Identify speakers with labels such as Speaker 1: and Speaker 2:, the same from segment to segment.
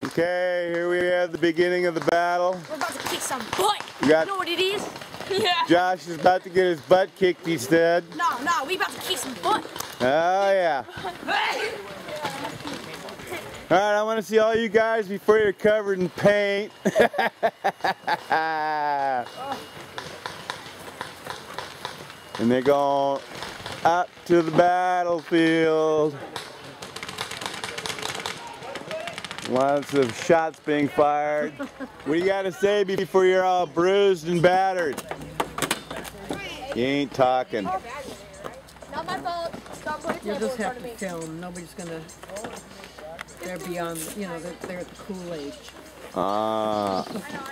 Speaker 1: Okay, here we have the beginning of the battle.
Speaker 2: We're about to kick some butt.
Speaker 1: You
Speaker 2: know what it is? Yeah.
Speaker 1: Josh is about to get his butt kicked, he said.
Speaker 2: No, we about to kick some butt.
Speaker 1: Oh, yeah. All right, I want to see all you guys before you're covered in paint. And they're going up to the battlefield. Lots of shots being fired. What do you got to say before you're all bruised and battered? You ain't talking.
Speaker 2: Not my fault. Stop putting
Speaker 3: You'll just have
Speaker 2: in
Speaker 3: to film. Nobody's gonna. They're beyond. You know, they're at the cool age.
Speaker 1: Ah.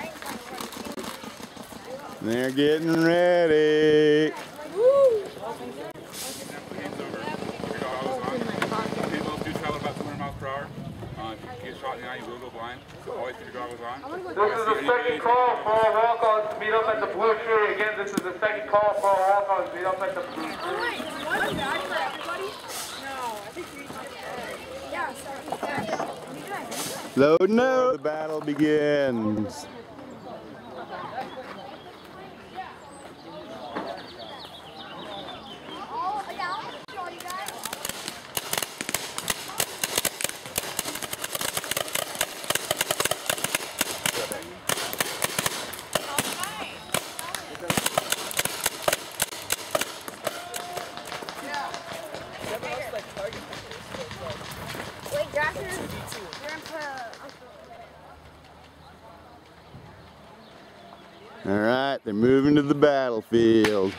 Speaker 1: They're getting ready.
Speaker 2: Woo!
Speaker 4: Paintballs do travel about 200 miles per hour. If you get shot in the eye, you will go blind. So always keep your goggles on.
Speaker 5: This is the second call for all walk-ons to meet up at the blue tree. Again, this is the second call for all walk-ons to meet up at the blue tree.
Speaker 2: Oh wait, one bad for everybody? No, I think we yeah, sorry.
Speaker 1: Load no. The battle begins.
Speaker 2: Wait, Joshua,
Speaker 1: All right, they're moving to the battlefield.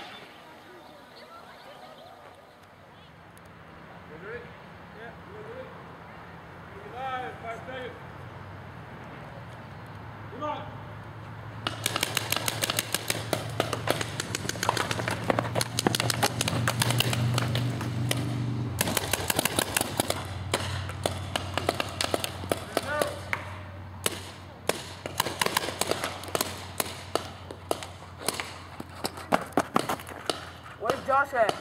Speaker 3: Where's Josh at?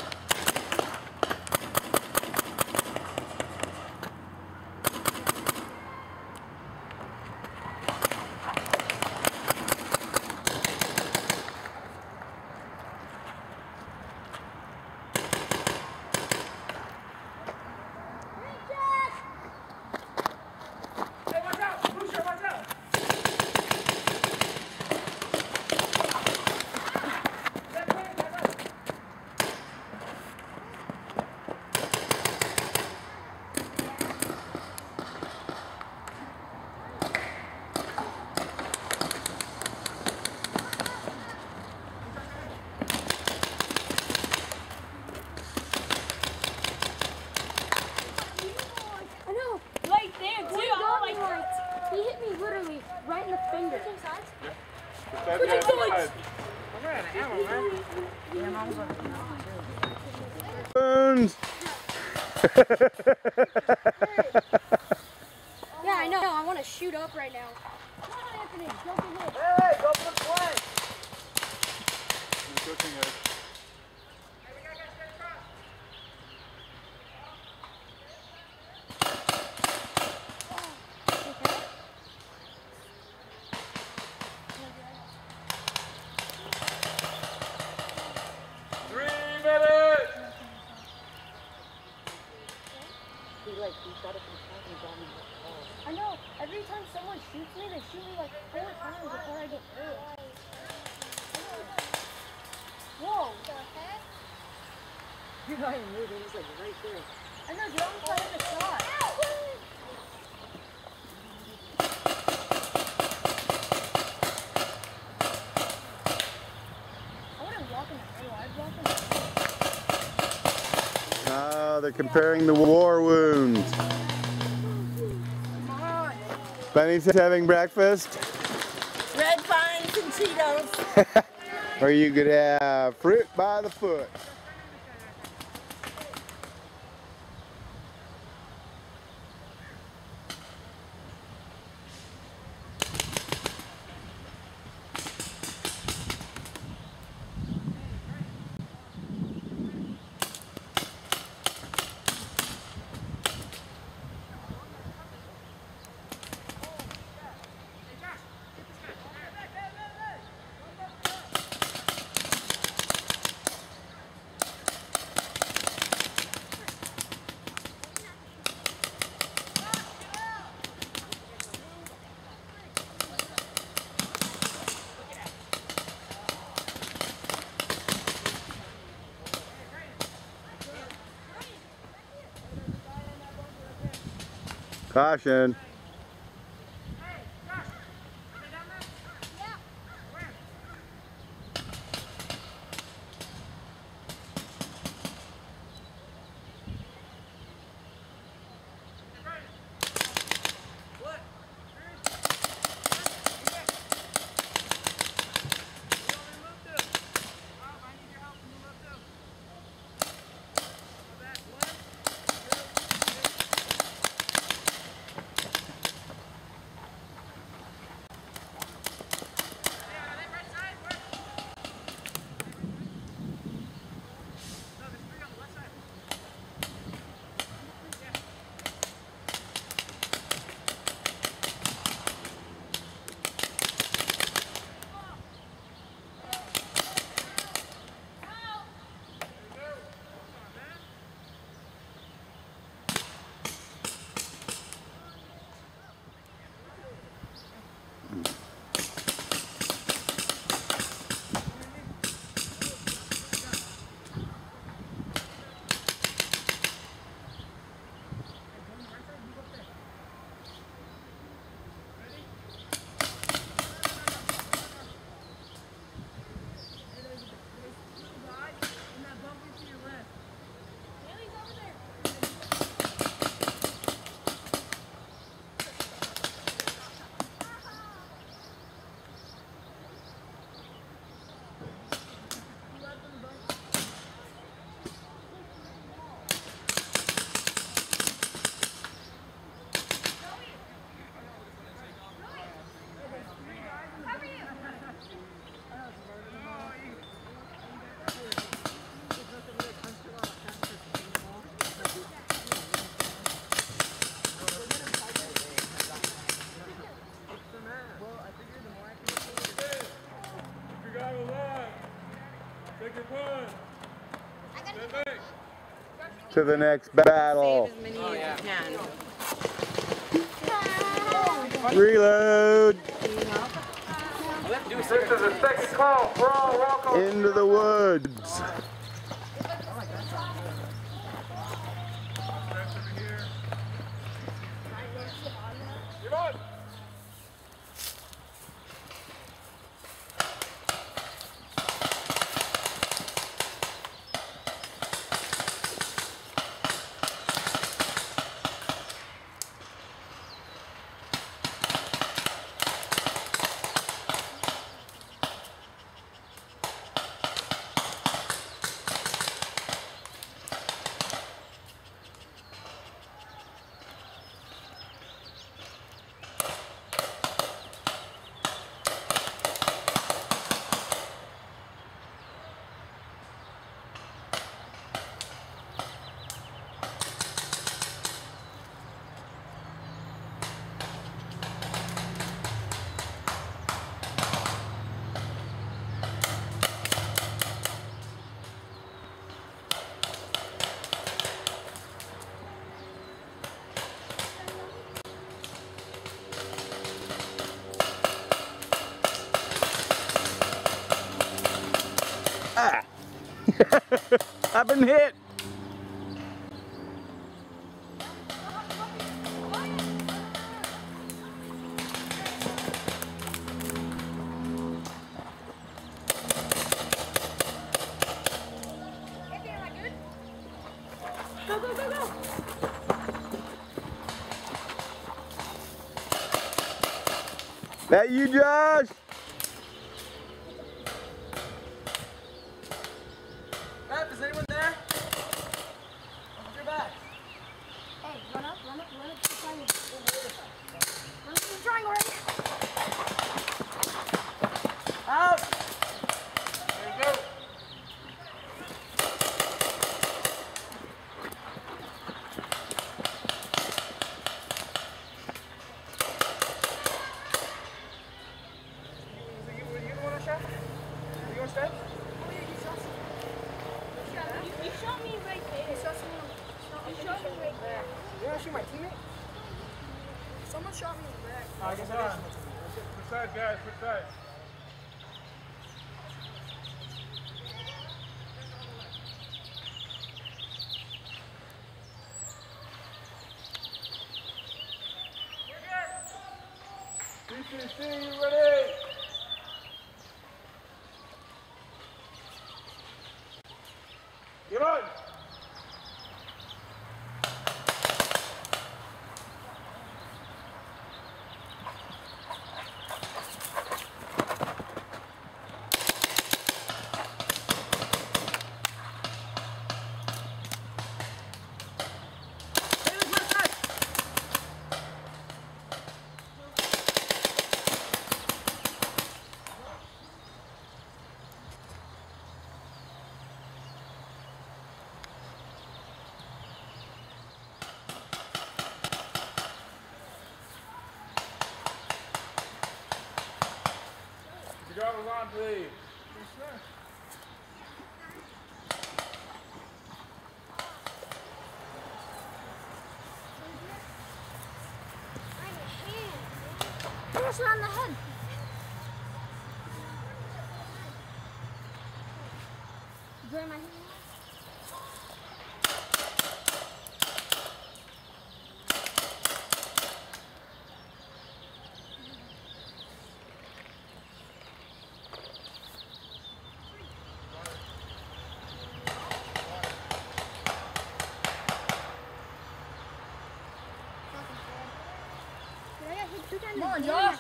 Speaker 2: he hit me literally right in the finger.
Speaker 1: Burns.
Speaker 2: Yeah, I know. I want to shoot up right now. Come on, Anthony. Jump in here.
Speaker 3: Hey, go for the play.
Speaker 2: I know. Every time someone shoots me, they shoot me like 4 times before I get hurt. Whoa. What the heck?
Speaker 3: You're not even moving. He's like right there.
Speaker 2: I know. You're almost like in the shot. I wouldn't walk in the middle. I'd walk in the
Speaker 1: Oh, they're comparing the war wounds. Bunny's having breakfast.
Speaker 3: Red vines and Cheetos.
Speaker 1: Or you could have fruit by the foot. Caution. To the next battle.
Speaker 3: Save as many as you can.
Speaker 1: Reload.
Speaker 5: This is the second call for all walk-ons.
Speaker 1: Into the woods. Ah! I've been hit!
Speaker 2: Go, go, go, go!
Speaker 1: That you, Josh?
Speaker 6: Matt, is anyone there? Open your back.
Speaker 2: Hey, run up to the triangle. Run up to the triangle right here.
Speaker 6: Out!
Speaker 5: There you go. You the one I shot? You want to start?
Speaker 2: Oh, yeah, you shot someone. You shot me right there. You shot someone. You shot me right there.
Speaker 6: You want to shoot my teammate?
Speaker 2: Someone shot me in the back.
Speaker 6: I guess I did.
Speaker 5: Switch sides, guys. Switch sides. you ready? Get on! Your goggles on, please. Yes, sir.
Speaker 2: Finish around the head. Join my hand. Come on, Josh.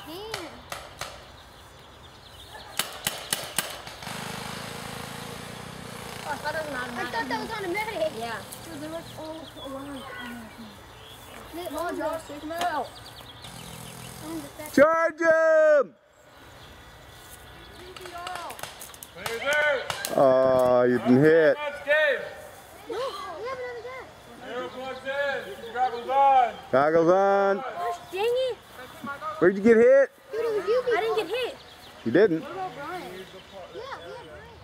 Speaker 2: I thought that was on a medic. Yeah. They were all around. Come on, Josh. Take him out.
Speaker 1: Charge him! Oh, you've been hit.
Speaker 2: No, we have another guy.
Speaker 5: Arrow plugs in. Keep your goggles on.
Speaker 1: Goggles on.
Speaker 2: Gosh, dang it.
Speaker 1: Where'd you get hit?
Speaker 2: Dude, it was you. I didn't get hit.
Speaker 1: You didn't.
Speaker 2: What about Brian? Yeah, we had Brian.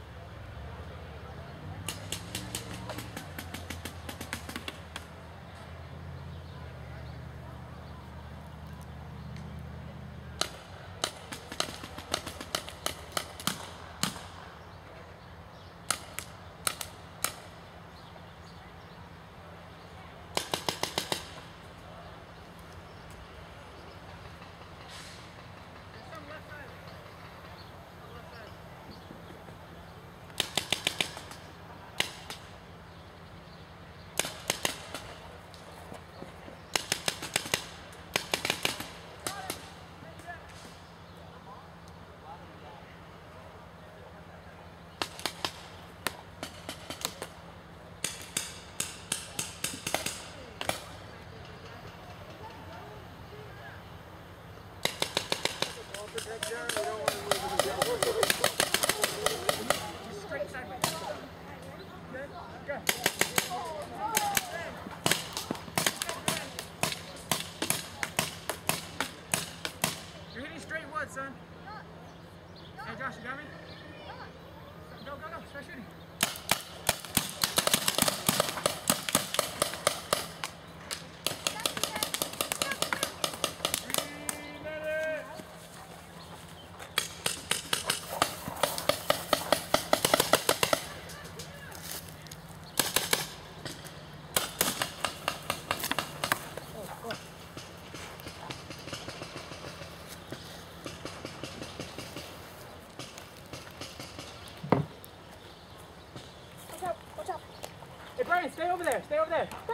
Speaker 6: You're hitting straight wood, son. Hey, Josh, you got me? Go, go, go. Start shooting. Hey, Brian, stay over there. Stay over there.